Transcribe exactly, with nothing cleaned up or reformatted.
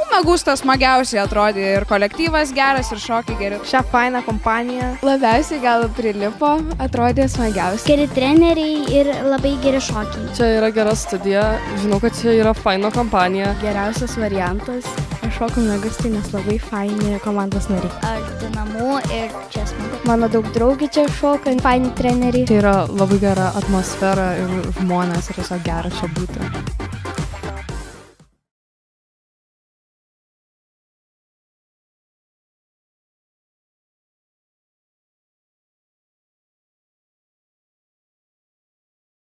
Magustas smagiausiai atrodė ir kolektyvas geras, ir šokiai geri. Šią fainą kompaniją. Labiausiai gal prilipo, atrodė smagiausiai. Geri treneriai ir labai geri šokiai. Čia yra gera studija, žinau, kad čia yra faina kompanija. Geriausias variantas. Aš šokau Magustai, nes labai faini komandos nariai. Aš Dinamų ir čia smagu. Mano daug draugų čia šoka, faini treneriai. Tai yra labai gera atmosfera ir žmonės ir tiesiog gera čia būti.